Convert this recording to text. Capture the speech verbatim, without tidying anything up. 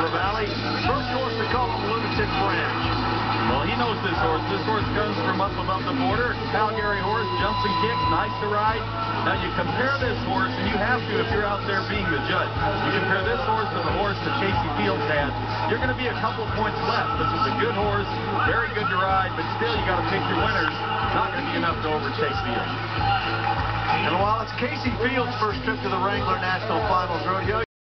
Delaware Valley. First horse to call him Lunatic Branch. Well, he knows this horse. This horse comes from up above the border. Calgary horse, jumps and kicks, nice to ride. Now you compare this horse, and you have to if you're out there being the judge. You compare this horse to the horse that Casey Fields had, you're going to be a couple points less. This is a good horse, very good to ride, but still you got to pick your winners. Not going to be enough to overtake Fields. And while it's Casey Fields' first trip to the Wrangler National Finals Rodeo,